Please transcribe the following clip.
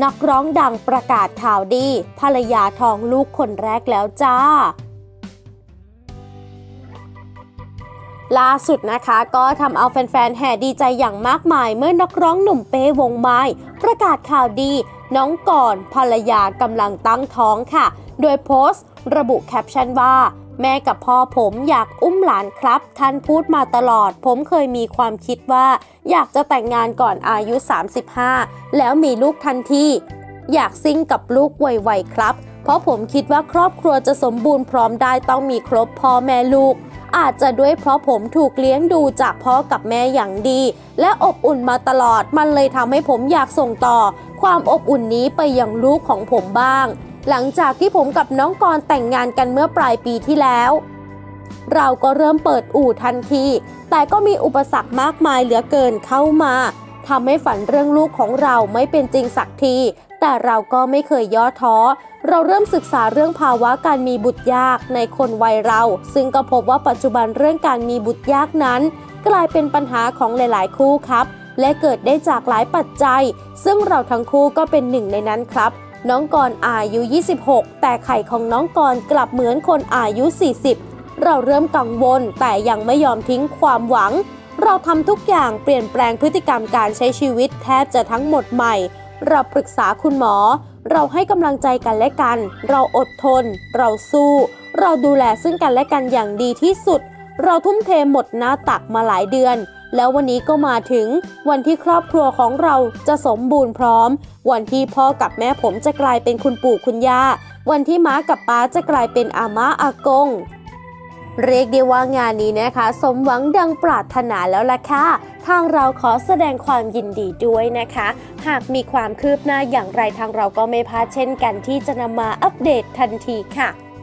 นักร้องดังประกาศข่าวดีภรรยาท้องลูกคนแรกแล้วจ้าล่าสุดนะคะก็ทำเอาแฟนๆแห่ดีใจอย่างมากมายเมื่อนักร้องหนุ่มเป้วงไม้ประกาศข่าวดีน้องกรณ์ภรรยากำลังตั้งท้องค่ะโดยโพสต์ระบุแคปชั่นว่าแม่กับพ่อผมอยากอุ้มหลานครับท่านพูดมาตลอดผมเคยมีความคิดว่าอยากจะแต่งงานก่อนอายุ35แล้วมีลูกทันทีอยากซิ่งกับลูกไวๆครับเพราะผมคิดว่าครอบครัวจะสมบูรณ์พร้อมได้ต้องมีครบพ่อแม่ลูกอาจจะด้วยเพราะผมถูกเลี้ยงดูจากพ่อกับแม่อย่างดีและอบอุ่นมาตลอดมันเลยทำให้ผมอยากส่งต่อความอบอุ่นนี้ไปยังลูกของผมบ้างหลังจากที่ผมกับน้องกรณ์แต่งงานกันเมื่อปลายปีที่แล้วเราก็เริ่มเปิดอู่ทันทีแต่ก็มีอุปสรรคมากมายเหลือเกินเข้ามาทำให้ฝันเรื่องลูกของเราไม่เป็นจริงสักทีแต่เราก็ไม่เคยย่อท้อเราเริ่มศึกษาเรื่องภาวะการมีบุตรยากในคนวัยเราซึ่งก็พบว่าปัจจุบันเรื่องการมีบุตรยากนั้นกลายเป็นปัญหาของหลายๆคู่ครับและเกิดได้จากหลายปัจจัยซึ่งเราทั้งคู่ก็เป็นหนึ่งในนั้นครับน้องกรณ์อายุ26แต่ไข่ของน้องกรณ์กลับเหมือนคนอายุ40เราเริ่มกังวลแต่ยังไม่ยอมทิ้งความหวังเราทำทุกอย่างเปลี่ยนแปลงพฤติกรรมการใช้ชีวิตแทบจะทั้งหมดใหม่เราปรึกษาคุณหมอเราให้กำลังใจกันและกันเราอดทนเราสู้เราดูแลซึ่งกันและกันอย่างดีที่สุดเราทุ่มเทหมดหน้าตักมาหลายเดือนแล้ววันนี้ก็มาถึงวันที่ครอบครัวของเราจะสมบูรณ์พร้อมวันที่พ่อกับแม่ผมจะกลายเป็นคุณปู่คุณย่าวันที่ม้ากับป๊าจะกลายเป็นอาม่าอากงเรียกได้ว่างานนี้นะคะสมหวังดังปรารถนาแล้วล่ะค่ะทางเราขอแสดงความยินดีด้วยนะคะหากมีความคืบหน้าอย่างไรทางเราก็ไม่พลาดเช่นกันที่จะนำมาอัปเดตทันทีค่ะ